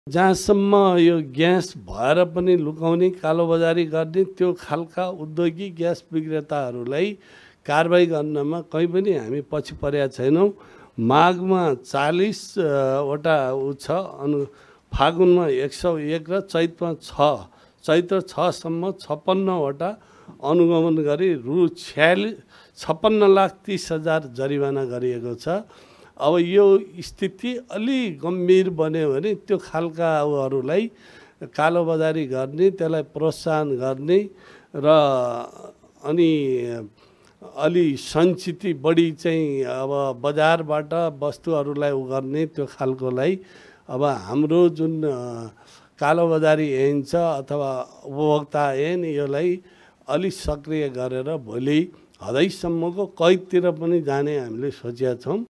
जहाँसम्म यो ग्यास भएर पनि लुकाउने कालोबजारी गर्ने त्यो खालका उद्योगी ग्यास विक्रेताहरूलाई कारबाही गर्नमा कहीँ पनि हामी पछि परेका छैनौँ। माघमा 40 वटा छ, फागुनमा 101 र चैतमा 6, चैत्र 6 सम्म 56 वटा अनुगमन गरी रु 56,30,000 जरिवाना गरिएको छ। अब यो स्थिति अलि गम्भीर बन्यो भने त्यो खालका उहरूलाई कालोबजारी गर्ने, त्यसलाई प्रोत्साहन गर्ने र अनि अलि सञ्चित बढी चाहिँ अब बजारबाट वस्तुहरूलाई उ गर्ने त्यो खालकोलाई अब हाम्रो जुन कालोबजारी ऐन छ अथवा उपभोक्ता ऐन यसलाई अलि सक्रिय गरेर भोलि हदैसम्मको कैदतिर पनि जाने हामीले सोचेका छौँ।